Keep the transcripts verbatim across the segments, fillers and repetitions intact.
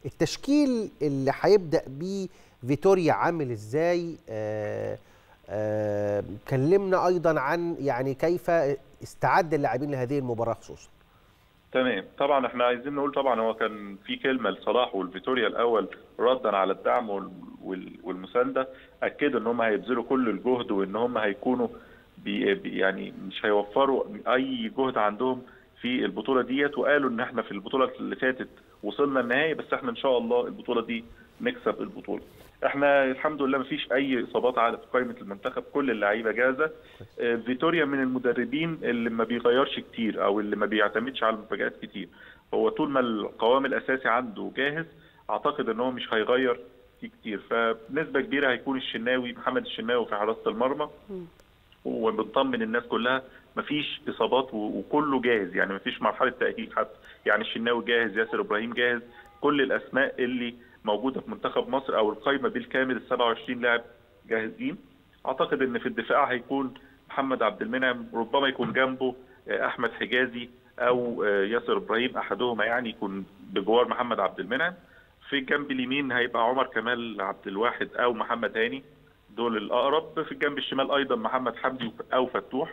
التشكيل اللي هيبدأ بيه فيتوريا عامل ازاي؟ آه آه كلمنا ايضا عن يعني كيف استعد اللاعبين لهذه المباراة خصوصا. تمام، طبعا احنا عايزين نقول طبعا هو كان في كلمه لصلاح والفيتوريا الاول ردا على الدعم والمسانده، اكدوا ان هم هيبذلوا كل الجهد وان هم هيكونوا بي يعني مش هيوفروا اي جهد عندهم في البطوله ديت، وقالوا ان احنا في البطوله اللي فاتت وصلنا النهائي، بس احنا ان شاء الله البطوله دي نكسب البطوله. احنا الحمد لله مفيش اي اصابات على في قائمه المنتخب، كل اللعيبه جاهزه. فيتوريا من المدربين اللي ما بيغيرش كتير او اللي ما بيعتمدش على المفاجآت كتير، هو طول ما القوام الاساسي عنده جاهز اعتقد ان هو مش هيغير فيه كتير، فبنسبه كبيره هيكون الشناوي محمد الشناوي في حراسه المرمى، وبنطمن الناس كلها مفيش اصابات وكله جاهز، يعني مفيش مرحله تاهيل حتى، يعني الشناوي جاهز، ياسر ابراهيم جاهز، كل الاسماء اللي موجوده في منتخب مصر او القائمه بالكامل ال سبعة وعشرين لاعب جاهزين. اعتقد ان في الدفاع هيكون محمد عبد المنعم، ربما يكون جنبه احمد حجازي او ياسر ابراهيم احدهما، يعني يكون بجوار محمد عبد المنعم. في الجنب اليمين هيبقى عمر كمال عبد الواحد او محمد هاني، دول الاقرب. في الجنب الشمال ايضا محمد حمدي او فتوح.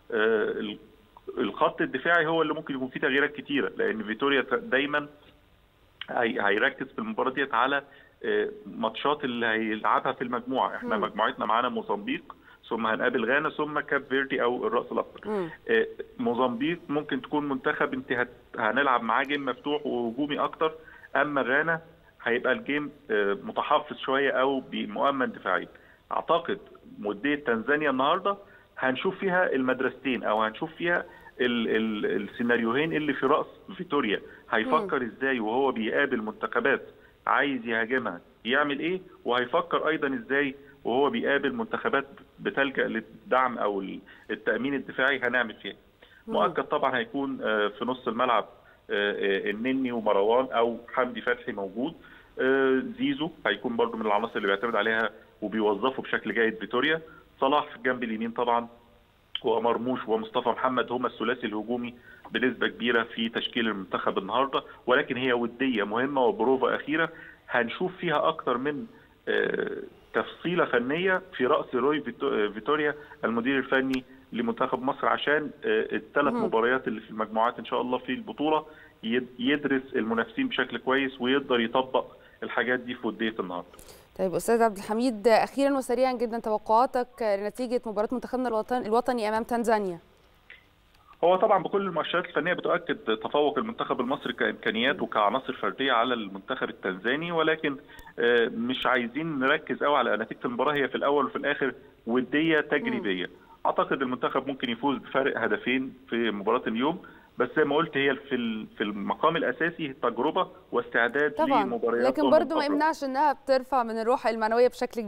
الخط الدفاعي هو اللي ممكن يكون فيه تغييرات كتيره، لان فيتوريا دايما هيركز في المباراه ديت على ماتشات اللي هيلعبها في المجموعه. احنا م. مجموعتنا معانا موزمبيق، ثم هنقابل غانا، ثم كاب فيردي او الراس الاخضر. موزمبيق ممكن تكون منتخب انت هنلعب معاه جيم مفتوح وهجومي اكتر، اما غانا هيبقى الجيم متحفظ شويه او مؤمن دفاعيا. اعتقد وديه تنزانيا النهارده هنشوف فيها المدرستين، او هنشوف فيها ال ال السيناريوهين اللي في راس فيتوريا، هيفكر ازاي وهو بيقابل منتخبات عايز يهاجمها يعمل ايه، وهيفكر ايضا ازاي وهو بيقابل منتخبات بتلجأ للدعم او التأمين الدفاعي هنعمل فيها. مؤكد طبعا هيكون في نص الملعب النني ومروان او حمدي فتحي موجود. زيزو هيكون برضو من العناصر اللي بيعتمد عليها وبيوظفه بشكل جيد فيتوريا. صلاح في الجنب اليمين طبعا، ومرموش ومصطفى محمد هم الثلاثي الهجومي بنسبه كبيره في تشكيل المنتخب النهارده، ولكن هي وديه مهمه وبروفا اخيره هنشوف فيها اكتر من تفصيله فنيه في راس روي فيتوريا المدير الفني لمنتخب مصر، عشان الثلاث مباريات اللي في المجموعات ان شاء الله في البطوله يدرس المنافسين بشكل كويس ويقدر يطبق الحاجات دي في وديه النهارده. طيب استاذ عبد الحميد، اخيرا وسريعا جدا توقعاتك لنتيجه مباراه منتخبنا الوطني الوطني امام تنزانيا؟ هو طبعا بكل المؤشرات الفنيه بتؤكد تفوق المنتخب المصري كامكانيات وكعناصر فرديه على المنتخب التنزاني، ولكن مش عايزين نركز قوي على نتيجه المباراه، هي في الاول وفي الاخر وديه تجريبيه. اعتقد المنتخب ممكن يفوز بفارق هدفين في مباراه اليوم، بس زي ما قلت هي في في المقام الاساسي تجربه واستعداد طبعا، لمباريات لكن برضو ما يمنعش انها بترفع من الروح المعنويه بشكل